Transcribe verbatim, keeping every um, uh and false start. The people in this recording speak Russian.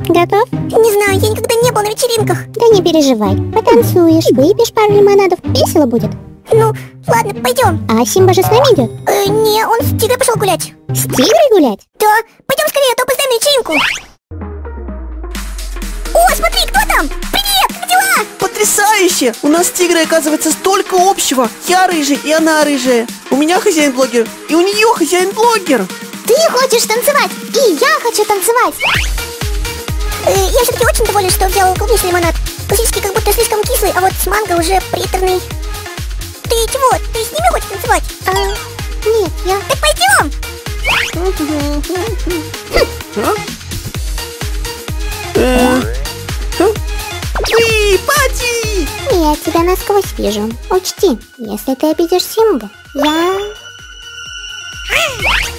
Готов? Не знаю, я никогда не был на вечеринках. Да не переживай, потанцуешь, выпьешь пару лимонадов, весело будет. Ну, ладно, пойдем. А Симба же с нами идет? Э, не, он с Тигрой пошел гулять. С Тигрой гулять? Да, пойдем скорее, а то опоздаем на вечеринку. О, смотри, кто там? Привет, как дела? Потрясающе! У нас с Тигрой оказывается столько общего. Я рыжий, и она рыжая. У меня хозяин-блогер, и у нее хозяин-блогер. Ты хочешь танцевать, и я хочу танцевать. Э, я все-таки очень доволен, что взял клубничный лимонад. Классический как будто слишком кислый, а вот с манго уже приторный. Ты чего? Ты с ними хочешь танцевать? А, нет, я... Так пойдем! А? Э, а? Вы, пати! Я тебя насквозь вижу. Учти, если ты обидишь Симбу, я...